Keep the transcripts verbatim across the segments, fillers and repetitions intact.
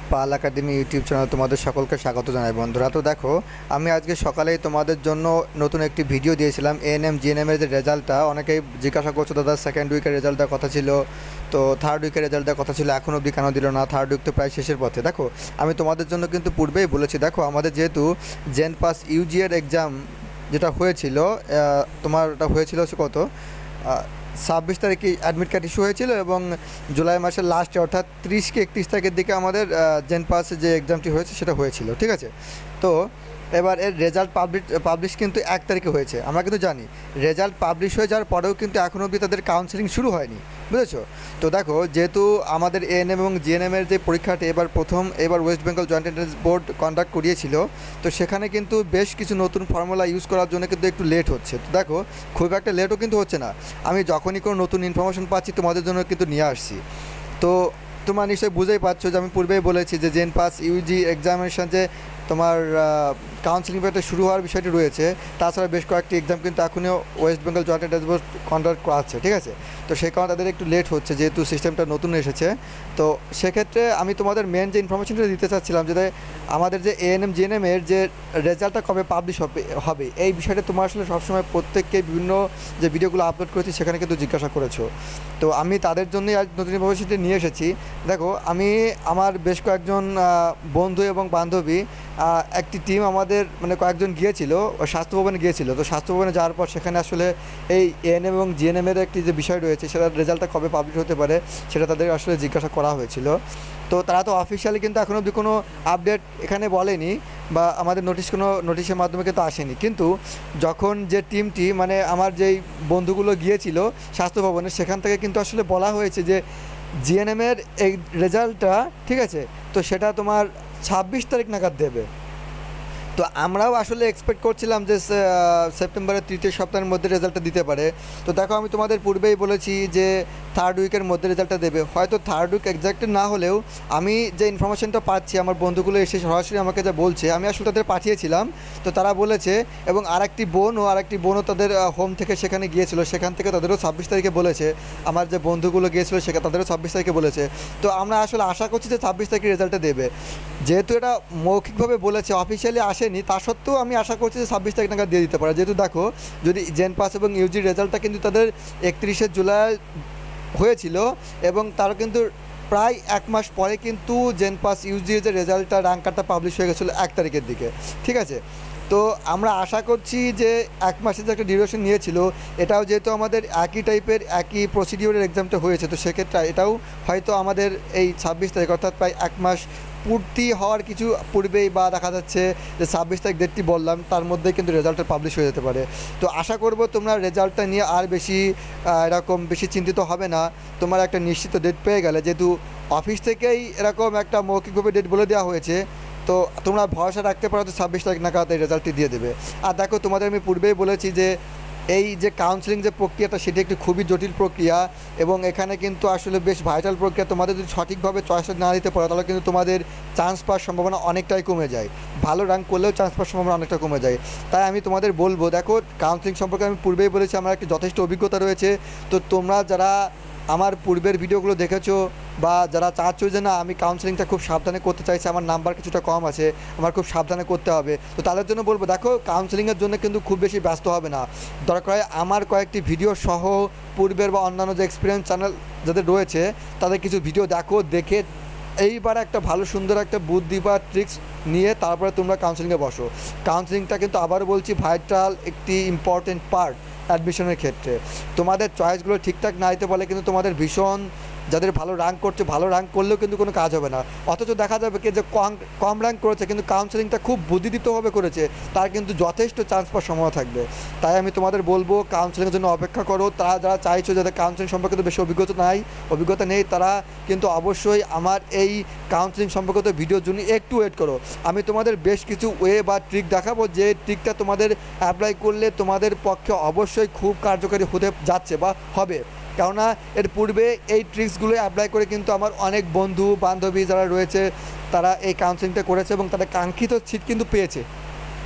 পাল academy YouTube channel তোমাদের সকলকে স্বাগত জানাই বন্ধুরা। তো দেখো, আমি আজকে সকালেই তোমাদের জন্য নতুন একটি ভিডিও দিয়েছিলাম এএনএম জিএনএমের যে রেজাল্টটা। অনেকেই জিজ্ঞাসা করছো দাদা সেকেন্ড উইকের রেজাল্ট দেওয়ার কথা ছিল, তো থার্ড উইকের রেজাল্ট দেওয়ার কথা ছিল, এখন অবধি কেন দিল না? থার্ড উইক তো প্রায় শেষের পথে। দেখো, আমি তোমাদের জন্য কিন্তু পূর্বেই বলেছি, দেখো আমাদের যেহেতু জেন পাস ইউজি এর এক্সাম যেটা হয়েছিল, তোমার ওটা হয়েছিল হচ্ছে কত ছাব্বিশ তারিখে অ্যাডমিট কার্ড ইস্যু হয়েছিল এবং জুলাই মাসের লাস্টে অর্থাৎ ত্রিশ কি একত্রিশ তারিখের দিকে আমাদের জেন পাসে যে এক্সামটি হয়েছে সেটা হয়েছিল, ঠিক আছে। তো এবার এর রেজাল্ট পাবলিশ পাবলিশ কিন্তু এক তারিখে হয়েছে। আমরা কিন্তু জানি রেজাল্ট পাবলিশ হয়ে যাওয়ার পরেও কিন্তু এখনও অবধি তাদের কাউন্সেলিং শুরু হয়নি, বুঝেছো? তো দেখো, যেহেতু আমাদের এএনএম এবং জিএনএমের যে পরীক্ষাটি এবার প্রথম এবার West Bengal joint entrance board conduct করিয়েছিল, তো সেখানে কিন্তু বেশ কিছু নতুন ফর্মুলা ইউজ করার জন্য কিন্তু একটু লেট হচ্ছে। তো দেখো, খুব একটা লেটও কিন্তু হচ্ছে না। আমি যখনই কোনো নতুন ইনফরমেশন পাচ্ছি তোমাদের জন্য কিন্তু নিয়ে আসছি। তো তোমরা নিশ্চয়ই বুঝেই পারছো যে আমি পূর্বেই বলেছি যে জেন পাস ইউজি এক্সামিনেশন যে তোমার কাউন্সিলিং পেপারটা শুরু হওয়ার বিষয়টি রয়েছে, তাছাড়া বেশ কয়েকটি এক্সাম কিন্তু এখনও West Bengal joint entrance board conduct করা আছে, ঠিক আছে। তো সেই কারণে তাদের একটু লেট হচ্ছে যেহেতু সিস্টেমটা নতুন এসেছে। তো সেক্ষেত্রে আমি তোমাদের মেন যে ইনফরমেশনটা দিতে চাচ্ছিলাম, যে আমাদের যে এএনএম জিএনএম এর যে রেজাল্টটা কবে পাবলিশ হবে হবে এই বিষয়টা তোমার আসলে সবসময় প্রত্যেককে বিভিন্ন যে ভিডিওগুলো আপলোড করেছি সেখানে কিন্তু জিজ্ঞাসা করেছো। তো আমি তাদের জন্যই আজ নতুন ইনফরমেশনটি নিয়ে এসেছি। দেখো, আমি আমার বেশ কয়েকজন বন্ধু এবং বান্ধবী একটি টিম আমাদের মানে কয়েকজন গিয়েছিল, স্বাস্থ্য ভবনে গিয়েছিল। তো স্বাস্থ্য ভবনে যাওয়ার পর সেখানে আসলে এই এএনএম এবং জিএনএমের একটি যে বিষয় রয়েছে সেটার রেজাল্টটা কবে পাবলিশ হতে পারে সেটা তাদের আসলে জিজ্ঞাসা করা হয়েছিল। তো তারা তো অফিসিয়ালি কিন্তু এখনও অবধি কোনো আপডেট এখানে বলেনি বা আমাদের নোটিশ কোনো নোটিশের মাধ্যমে কিন্তু আসেনি। কিন্তু যখন যে টিমটি মানে আমার যেই বন্ধুগুলো গিয়েছিল স্বাস্থ্য ভবনে, সেখান থেকে কিন্তু আসলে বলা হয়েছে যে জিএনএমের এই রেজাল্টটা, ঠিক আছে, তো সেটা তোমার ছাব্বিশ তারিখ নাগাদ দেবে। তো আমরাও আসলে এক্সপেক্ট করছিলাম যে সেপ্টেম্বরের তৃতীয় সপ্তাহের মধ্যে রেজাল্টটা দিতে পারে। তো দেখো, আমি তোমাদের পূর্বেই বলেছি যে থার্ড উইকের মধ্যে রেজাল্টটা দেবে। হয়তো থার্ড উইক এক্স্যাক্ট না হলেও আমি যে ইনফরমেশনটা পাচ্ছি, আমার বন্ধুগুলো এসে সরাসরি আমাকে যা বলছে, আমি আসলে তাদের পাঠিয়েছিলাম। তো তারা বলেছে, এবং আরেকটি বোন ও আরেকটি বোনও তাদের হোম থেকে সেখানে গিয়েছিল, সেখান থেকে তাদেরও ছাব্বিশ তারিখে বলেছে। আমার যে বন্ধুগুলো গিয়েছিলো সেখানে তাদেরও ছাব্বিশ তারিখে বলেছে। তো আমরা আসলে আশা করছি যে ছাব্বিশ তারিখে রেজাল্টটা দেবে। যেহেতু এটা মৌখিকভাবে বলেছে, অফিসিয়ালি আসেনি, তা সত্ত্বেও আমি আশা করছি যে ছাব্বিশ তারিখ নাগাদ দিয়ে দিতে পারে। যেহেতু দেখো, যদি জেন পাস এবং ইউজির রেজাল্টটা কিন্তু তাদের একত্রিশে জুলাই হয়েছিল এবং তারও কিন্তু প্রায় এক মাস পরে কিন্তু জেন পাস ইউজির যে রেজাল্টটা র্যাঙ্ক কার্ডটা পাবলিশ হয়ে গেছিলো এক তারিখের দিকে, ঠিক আছে। তো আমরা আশা করছি যে এক মাসের যে একটা ডিউরেশন নিয়েছিল, এটাও যেহেতু আমাদের একই টাইপের একই প্রসিডিওরের এক্সামটা হয়েছে, তো সেক্ষেত্রে এটাও হয়তো আমাদের এই ছাব্বিশ তারিখ অর্থাৎ প্রায় এক মাস পূর্তি হওয়ার কিছু পূর্বেই বা দেখা যাচ্ছে যে ছাব্বিশ তারিখ ডেটটি বললাম তার মধ্যে কিন্তু রেজাল্টটা পাবলিশ হয়ে যেতে পারে। তো আশা করব তোমরা রেজাল্টটা নিয়ে আর বেশি এরকম বেশি চিন্তিত হবে না। তোমার একটা নিশ্চিত ডেট পেয়ে গেলে, যেহেতু অফিস থেকেই এরকম একটা মৌখিকভাবে ডেট বলে দেওয়া হয়েছে, তো তোমরা ভরসা রাখতে পারো যে ছাব্বিশ তারিখ নাগাদ এই রেজাল্টটি দিয়ে দেবে। আর দেখো, তোমাদের আমি পূর্বেই বলেছি যে এই যে কাউন্সেলিং যে প্রক্রিয়াটা সেটি একটি খুবই জটিল প্রক্রিয়া এবং এখানে কিন্তু আসলে বেশ ভাইটাল প্রক্রিয়া। তোমাদের যদি সঠিকভাবে চয়েসটা না দিতে পারো তাহলে কিন্তু তোমাদের চান্স পাওয়ার সম্ভাবনা অনেকটাই কমে যায়। ভালো র্যাঙ্ক করলেও চান্স পাওয়ার সম্ভাবনা অনেকটা কমে যায়। তাই আমি তোমাদের বলবো, দেখো, কাউন্সেলিং সম্পর্কে আমি পূর্বেই বলেছি আমার একটি যথেষ্ট অভিজ্ঞতা রয়েছে। তো তোমরা যারা আমার পূর্বের ভিডিওগুলো দেখেছো বা যারা চাচ্ছ যে না আমি কাউন্সেলিংটা খুব সাবধানে করতে চাইছি, আমার নাম্বার কিছুটা কম আছে, আমার খুব সাবধানে করতে হবে, তো তাদের জন্য বলবো, দেখো, কাউন্সেলিংয়ের জন্য কিন্তু খুব বেশি ব্যস্ত হবে না। দরকার হয় আমার কয়েকটি ভিডিও সহ পূর্বের বা অন্যান্য যে এক্সপিরিয়েন্স চ্যানেল যাদের রয়েছে তাদের কিছু ভিডিও দেখো, দেখে এইবার একটা ভালো সুন্দর একটা বুদ্ধি বা ট্রিক্স নিয়ে তারপরে তোমরা কাউন্সেলিংয়ে বসো। কাউন্সেলিংটা কিন্তু আবারও বলছি ভাইটাল একটি ইম্পর্টেন্ট পার্ট অ্যাডমিশনের ক্ষেত্রে। তোমাদের চয়েসগুলো ঠিকঠাক না দিতে পারলে কিন্তু তোমাদের ভীষণ, যাদের ভালো র্যাঙ্ক করছে, ভালো র্যাঙ্ক করলেও কিন্তু কোনো কাজ হবে না। অথচ দেখা যাবে কি যে কম কম র্যাঙ্ক করেছে কিন্তু কাউন্সেলিংটা খুব বুদ্ধিদীপ্তভাবে করেছে, তার কিন্তু যথেষ্ট চান্স পাওয়ার সম্ভাবনা থাকবে। তাই আমি তোমাদের বলবো কাউন্সেলিংয়ের জন্য অপেক্ষা করো। তারা যারা চাইছো যাদের কাউন্সেলিং সম্পর্কে তো বেশি অভিজ্ঞতা নাই অভিজ্ঞতা নেই তারা কিন্তু অবশ্যই আমার এই কাউন্সেলিং সম্পর্কিত ভিডিওর জন্য একটু ওয়েট করো। আমি তোমাদের বেশ কিছু ওয়ে বা ট্রিক দেখাবো, যে ট্রিকটা তোমাদের অ্যাপ্লাই করলে তোমাদের পক্ষে অবশ্যই খুব কার্যকারী হতে যাচ্ছে বা হবে। কেননা এর পূর্বে এই ট্রিক্সগুলো অ্যাপ্লাই করে কিন্তু আমার অনেক বন্ধু বান্ধবী যারা রয়েছে তারা এই কাউন্সেলিংটা করেছে এবং তারা কাঙ্ক্ষিত সিট কিন্তু পেয়েছে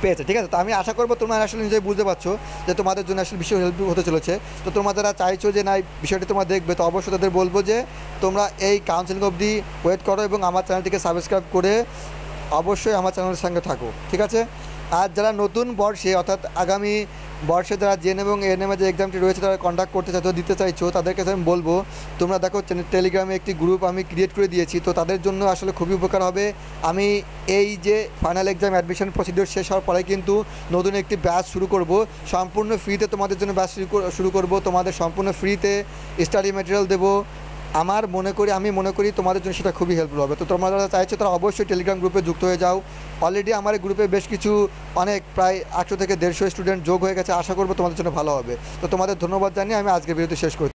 পেয়েছে। ঠিক আছে, তো আমি আশা করবো তোমরা আসলে নিজেই বুঝতে পারছো যে তোমাদের জন্য আসলে বিষয় হেল্পফুল হতে চলেছে। তো তোমরা যারা চাইছো যে না এই বিষয়টি তোমরা দেখবে, তো অবশ্যই তাদের বলবো যে তোমরা এই কাউন্সেলিং অবধি ওয়েট করো এবং আমার চ্যানেলটিকে সাবস্ক্রাইব করে অবশ্যই আমার চ্যানেলের সঙ্গে থাকো। ঠিক আছে, আর যারা নতুন বর্ষে অর্থাৎ আগামী বর্ষে যারা জেএনএম এবং এএনএমের যে এক্সামটি রয়েছে তারা কন্ডাক্ট করতে চাইছো, দিতে চাইছো, তাদেরকে আমি বলবো তোমরা দেখো টেলিগ্রামে একটি গ্রুপ আমি ক্রিয়েট করে দিয়েছি। তো তাদের জন্য আসলে খুবই উপকার হবে। আমি এই যে ফাইনাল এক্সাম অ্যাডমিশন প্রসিডিওর শেষ হওয়ার পরে কিন্তু নতুন একটি ব্যাচ শুরু করব, সম্পূর্ণ ফ্রিতে তোমাদের জন্য ব্যাচ শুরু করব। তোমাদের সম্পূর্ণ ফ্রিতে স্টাডি ম্যাটেরিয়াল দেবো। আমার মনে করি আমি মনে করি তোমাদের জন্য সেটা খুবই হেল্পফুল হবে। তো তোমরা যারা চাইছো তারা অবশ্যই টেলিগ্রাম গ্রুপে যুক্ত হয়ে যাও। অলরেডি আমার এই গ্রুপে বেশ কিছু অনেক প্রায় আটশো থেকে দেড়শো স্টুডেন্ট যোগ হয়ে গেছে। আশা করবো তোমাদের জন্য ভালো হবে। তো তোমাদের ধন্যবাদ জানিয়ে আমি আজকের ভিডিওটি শেষ করছি।